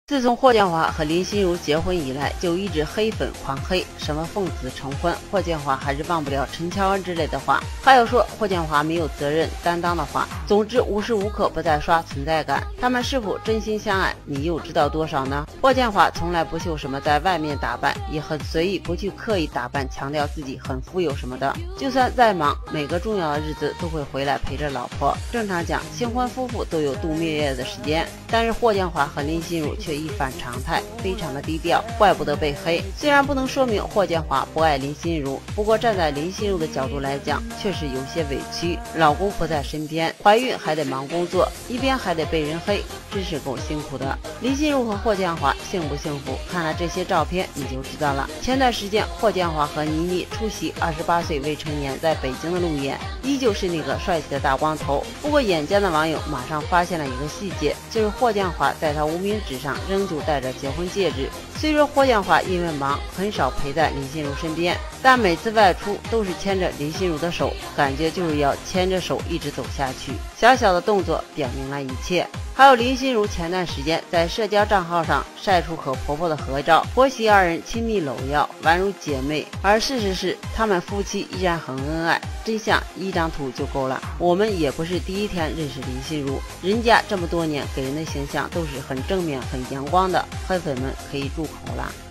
自从霍建华和林心如结婚以来，就一直黑粉狂黑，什么奉子成婚，霍建华还是忘不了陈乔恩之类的话，还有说霍建华没有责任担当的话。总之无时无刻不在刷存在感。他们是否真心相爱，你又知道多少呢？霍建华从来不秀什么在外面打扮，也很随意，不去刻意打扮，强调自己很富有什么的。就算再忙，每个重要的日子都会回来陪着老婆。正常讲，新婚夫妇都有度蜜月的时间，但是霍建华和林心如却一反常态，非常的低调，怪不得被黑。虽然不能说明霍建华不爱林心如，不过站在林心如的角度来讲，确实有些委屈，老公不在身边，怀孕还得忙工作，一边还得被人黑，真是够辛苦的。林心如和霍建华幸不幸福，看了这些照片你就知道了。前段时间霍建华和倪妮出席28岁未成年在北京的路演，依旧是那个帅气的大光头。不过眼尖的网友马上发现了一个细节，就是霍建华在他无名指上仍旧戴着结婚戒指。虽说霍建华因为忙很少陪在林心如身边，但每次外出都是牵着林心如的手，感觉就是要牵着手一直走下去。小小的动作表明了一切。还有林心如前段时间在社交账号上晒出和婆婆的合照，婆媳二人亲密搂腰，宛如姐妹。而事实是，他们夫妻依然很恩爱，真相一张图就够了。我们也不是第一天认识林心如，人家这么多年给人的形象都是很正面、很阳光的，黑粉们可以住口了。